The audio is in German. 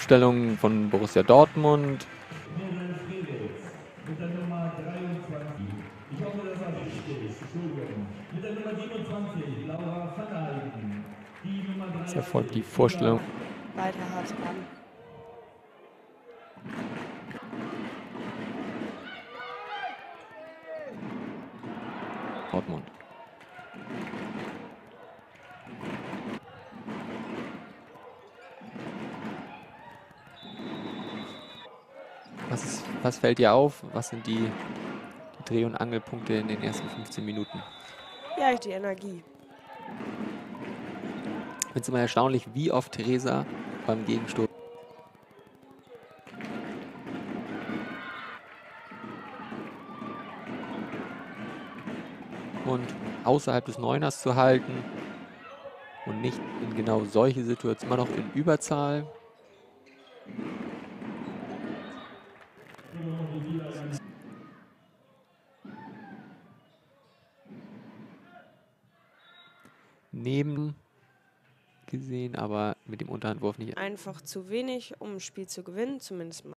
Aufstellung von Borussia Dortmund. Mit der Nummer 23. Ich hoffe, das war richtig. Entschuldigung. Mit der Nummer 27, Laura Vanderheiden. Die Nummer 30. Jetzt erfolgt die Vorstellung. Weiter hart ran. Dortmund. Was fällt dir auf? Was sind die Dreh- und Angelpunkte in den ersten 15 Minuten? Ja, die Energie. Ich finde es immer erstaunlich, wie oft Theresa beim Gegenstoß und außerhalb des Neuners zu halten und nicht in genau solche Situationen, immer noch in Überzahl. Neben gesehen, aber mit dem Unterhandwurf nicht. Einfach zu wenig, um ein Spiel zu gewinnen, zumindest mal.